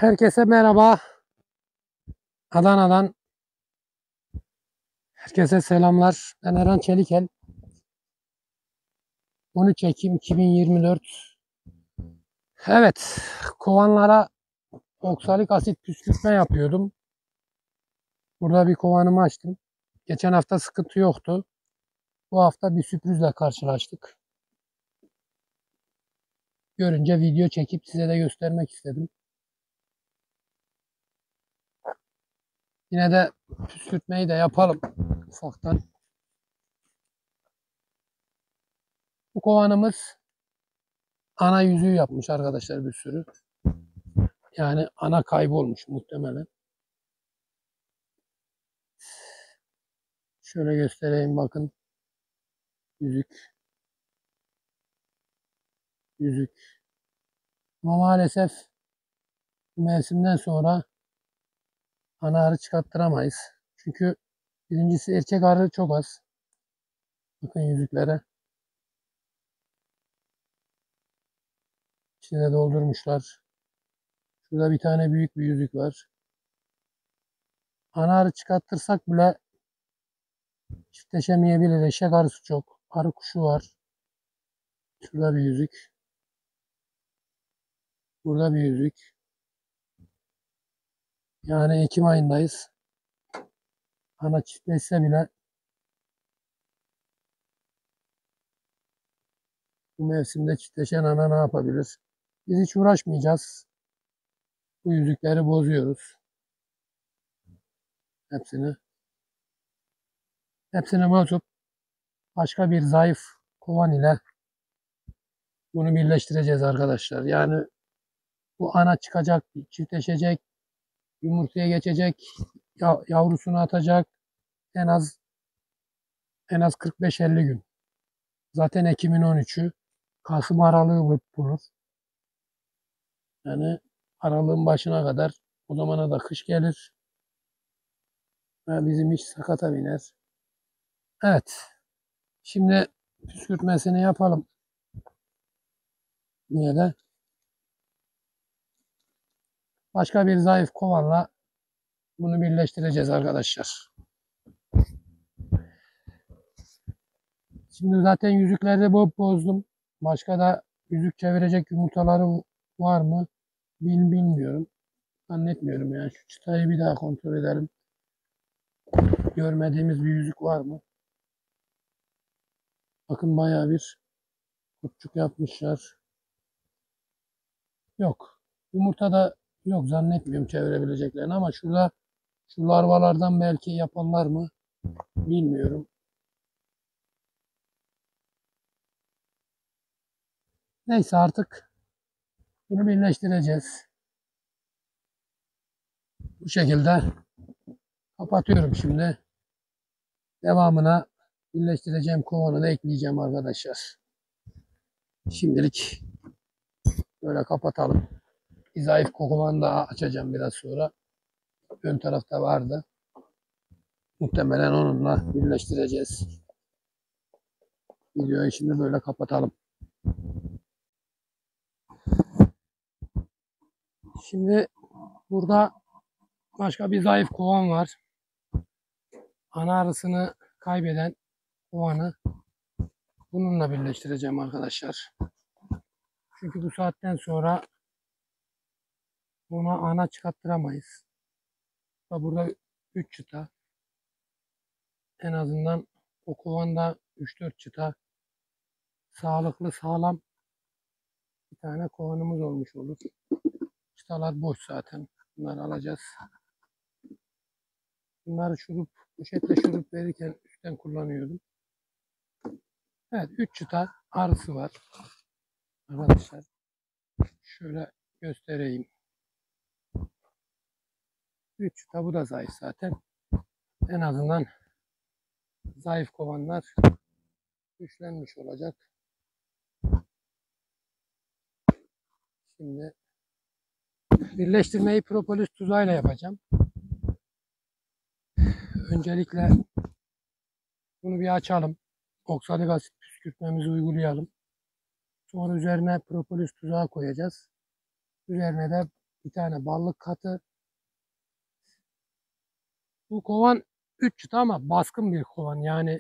Herkese merhaba. Adana'dan herkese selamlar. Ben Eren Çelikel. 13 Ekim 2024. Evet, kovanlara oksalik asit püskürtme yapıyordum. Burada bir kovanımı açtım. Geçen hafta sıkıntı yoktu. Bu hafta bir sürprizle karşılaştık. Görünce video çekip size de göstermek istedim. Yine de püskürtmeyi de yapalım ufaktan. Bu kovanımız ana yüzüğü yapmış arkadaşlar, bir sürü. Yani ana kaybolmuş muhtemelen. Şöyle göstereyim, bakın. Yüzük. Yüzük. Ama maalesef bu mevsimden sonra ana arı çıkarttıramayız. Çünkü birincisi erkek arı çok az. Bakın yüzüklere. İçine doldurmuşlar. Şurada bir tane büyük bir yüzük var. Ana arı çıkarttırsak bile çiftleşemeyebilir. Eşek arısı çok. Arı kuşu var. Şurada bir yüzük. Burada bir yüzük. Yani Ekim ayındayız. Ana çiftleşse bile bu mevsimde çiftleşen ana ne yapabilir? Biz hiç uğraşmayacağız. Bu yüzükleri bozuyoruz. Hepsini. Hepsini bozup başka bir zayıf kovan ile bunu birleştireceğiz arkadaşlar. Yani bu ana çıkacak, çiftleşecek, yumurtaya geçecek, yavrusunu atacak en az 45-50 gün. Zaten Ekim'in 13'ü, Kasım aralığı bulur. Yani aralığın başına kadar, o zamana da kış gelir ve bizim iş sakata biner. Evet. Şimdi püskürtmesini yapalım. Niye de? Başka bir zayıf kovanla bunu birleştireceğiz arkadaşlar. Şimdi zaten yüzükleri bozdum. Başka da yüzük çevirecek yumurtaları var mı? Bilmiyorum. Zannetmiyorum yani. Şu çıtayı bir daha kontrol edelim. Görmediğimiz bir yüzük var mı? Bakın bayağı bir kurtçuk yapmışlar. Yok. Yumurta da yok, zannetmiyorum çevirebileceklerini, ama şurada şu larvalardan belki yaparlar mı? Bilmiyorum. Neyse, artık bunu birleştireceğiz. Bu şekilde kapatıyorum şimdi. Devamına birleştireceğim kovanı da ekleyeceğim arkadaşlar. Şimdilik böyle kapatalım. Bir zayıf kovanı daha açacağım biraz sonra. Ön tarafta vardı. Muhtemelen onunla birleştireceğiz. Videoyu şimdi böyle kapatalım. Şimdi burada başka bir zayıf kovan var. Ana arısını kaybeden kovanı bununla birleştireceğim arkadaşlar. Çünkü bu saatten sonra buna ana çıkarttıramayız. Burada 3 çıta. En azından o kovanda 3-4 çıta sağlıklı, sağlam bir tane kovanımız olmuş olur. Çıtalar boş zaten. Bunları alacağız. Bunları poşetle şurup verirken üstten kullanıyordum. Evet, 3 çıta arısı var arkadaşlar. Şöyle göstereyim. 3 çıta, bu da zayıf zaten. En azından zayıf kovanlar güçlenmiş olacak. Şimdi birleştirmeyi propolis tuzağıyla yapacağım. Öncelikle bunu bir açalım. Oksalik asit püskürtmemizi uygulayalım. Sonra üzerine propolis tuzağı koyacağız. Üzerine de Bir tane ballık katı. Bu kovan 3 çıta ama baskın bir kovan. Yani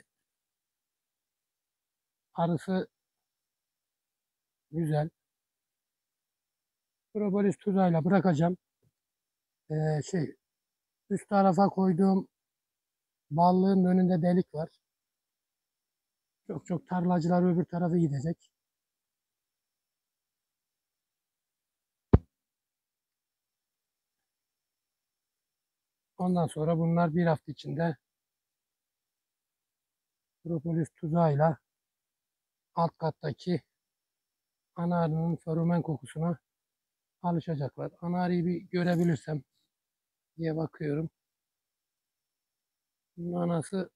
arısı güzel. Propolis tuzağıyla bırakacağım. Şey, üst tarafa koyduğum ballığın önünde delik var. Çok tarlacılar öbür tarafa gidecek. Ondan sonra bunlar bir hafta içinde propolis tuzağıyla alt kattaki ana arının feromen kokusuna alışacaklar. Ana arıyı bir görebilirsem diye bakıyorum. Bunun anası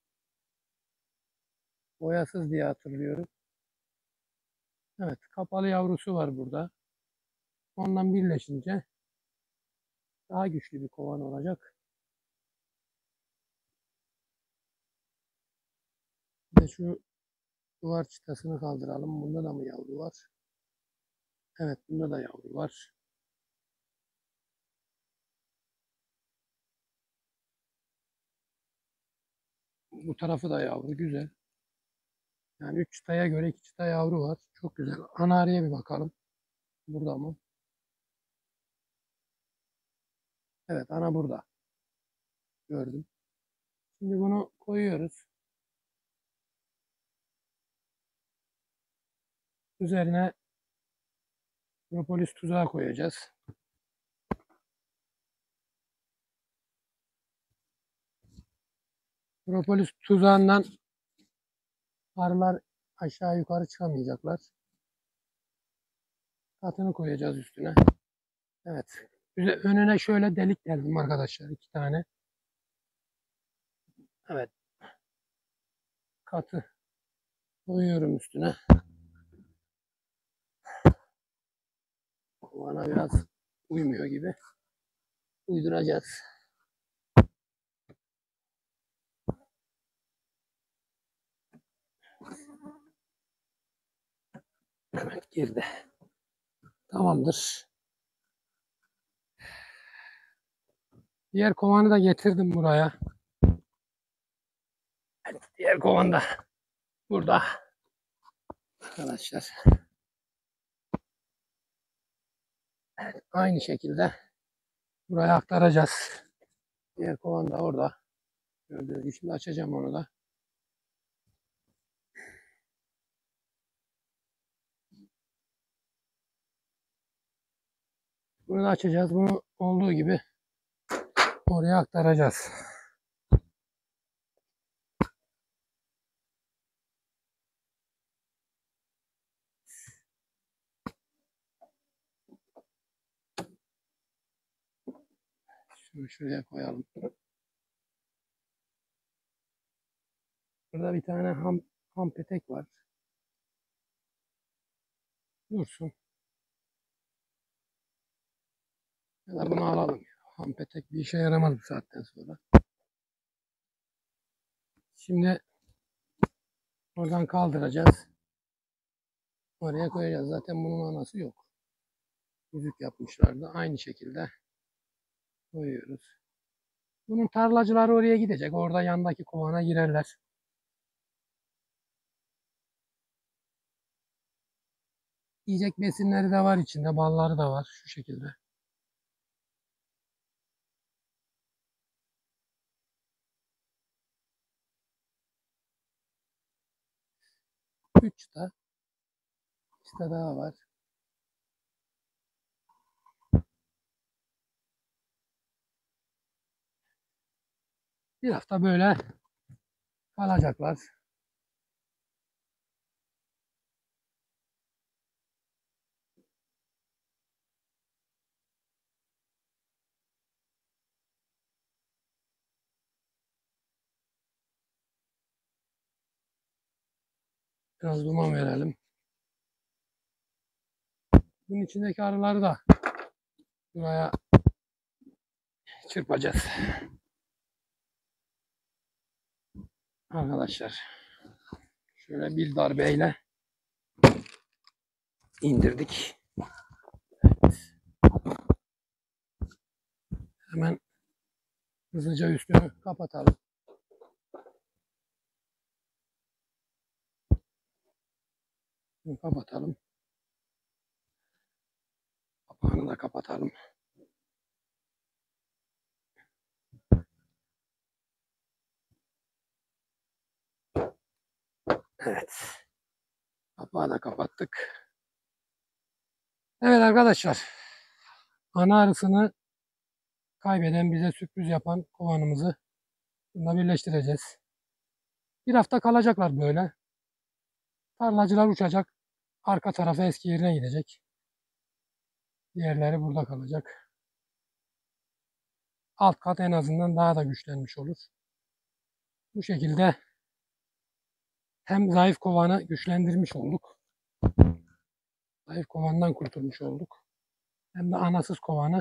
boyasız diye hatırlıyorum. Evet, kapalı yavrusu var burada. Ondan birleşince daha güçlü bir kovan olacak. Bir de şu duvar çıtasını kaldıralım. Bunda da mı yavru var? Evet, bunda da yavru var. Bu tarafı da yavru. Güzel. Yani 3 çıtaya göre 2 çıta yavru var. Çok güzel. Ana arıya bir bakalım. Burada mı? Evet, ana burada. Gördüm. Şimdi bunu koyuyoruz. Üzerine propolis tuzağı koyacağız. Propolis tuzağından arılar aşağı yukarı çıkamayacaklar. Katını koyacağız üstüne. Evet. Önüne şöyle delik deldim arkadaşlar. 2 tane. Evet. Katı koyuyorum üstüne. Bana biraz uymuyor gibi. Uyduracağız. Evet, girdi. Tamamdır. Diğer kovanı da getirdim buraya. Evet, diğer kovan da burada. Arkadaşlar. Evet, aynı şekilde buraya aktaracağız. Diğer kovan da orada. Gördüğünüz gibi şimdi açacağım onu da. Bunu da açacağız. Bunu olduğu gibi oraya aktaracağız. Şunu şuraya koyalım. Burada bir tane ham petek var. Dursun. Ya da bunu alalım. Ham petek bir işe yaramaz bu saatten sonra. Şimdi oradan kaldıracağız. Oraya koyacağız. Zaten bunun anası yok. Yüzük yapmışlardı. Aynı şekilde koyuyoruz. Bunun tarlacıları oraya gidecek. Orada yandaki kovana girerler. Yiyecek besinleri de var içinde. Balları da var. Şu şekilde. Üç çıta. Çıta daha var. Bir hafta böyle kalacaklar. Biraz duman verelim. Bunun içindeki arıları da buraya çırpacağız. Arkadaşlar şöyle bir darbeyle indirdik. Hemen hızlıca üstünü kapatalım. Kapatalım. Kapağını da kapatalım. Evet. Kapağı da kapattık. Evet arkadaşlar. Ana arısını kaybeden, bize sürpriz yapan kovanımızı bununla birleştireceğiz. Bir hafta kalacaklar böyle. Tarlacılar uçacak. Arka tarafa eski yerine gidecek. Diğerleri burada kalacak. Alt kat en azından daha da güçlenmiş olur. Bu şekilde hem zayıf kovanı güçlendirmiş olduk. Zayıf kovandan kurtulmuş olduk. Hem de anasız kovanı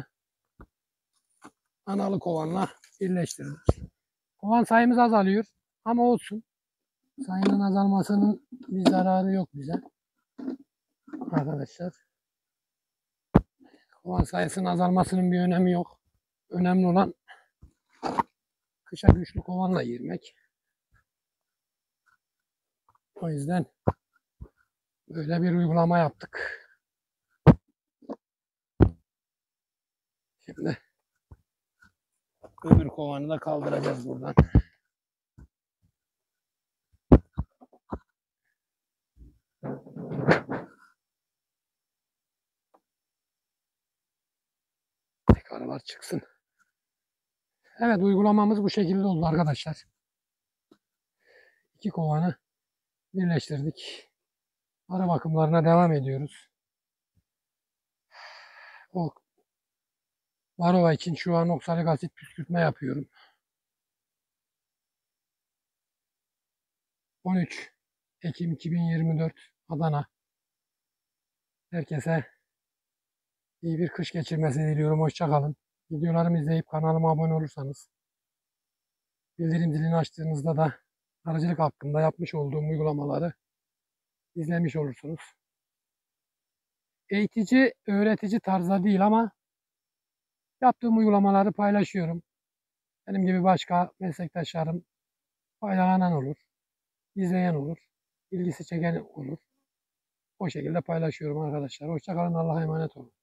analı kovanla birleştirdik. Kovan sayımız azalıyor ama olsun. Sayının azalmasının bir zararı yok bize. Arkadaşlar. Kovan sayısının azalmasının bir önemi yok. Önemli olan kışa güçlü kovanla girmek. O yüzden böyle bir uygulama yaptık. Şimdi öbür kovanı da kaldıracağız buradan. Arılar çıksın. Evet, uygulamamız bu şekilde oldu arkadaşlar. İki kovanı birleştirdik. Arı bakımlarına devam ediyoruz. O varroa için şu an oksalik asit püskürtme yapıyorum. 13 Ekim 2024 Adana. Herkese iyi bir kış geçirmesi diliyorum. Hoşça kalın. Videolarımı izleyip kanalıma abone olursanız, bildirim zilini açtığınızda da arıcılık hakkında yapmış olduğum uygulamaları izlemiş olursunuz. Eğitici, öğretici tarzda değil ama yaptığım uygulamaları paylaşıyorum. Benim gibi başka meslektaşlarım faydalanan olur, izleyen olur, ilgisi çeken olur. O şekilde paylaşıyorum arkadaşlar. Hoşça kalın, Allah'a emanet olun.